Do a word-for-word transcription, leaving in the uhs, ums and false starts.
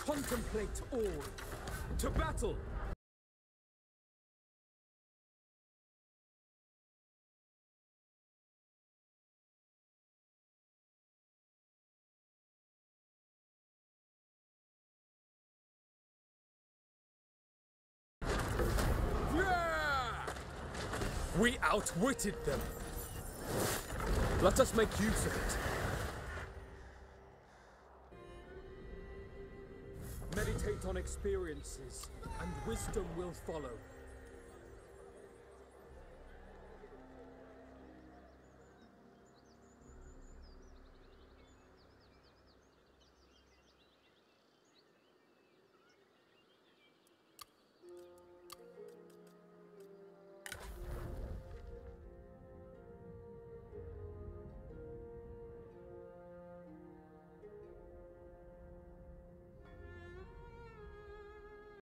Contemplate all. To battle! We outwitted them. Let us make use of it. Meditate on experiences, and wisdom will follow.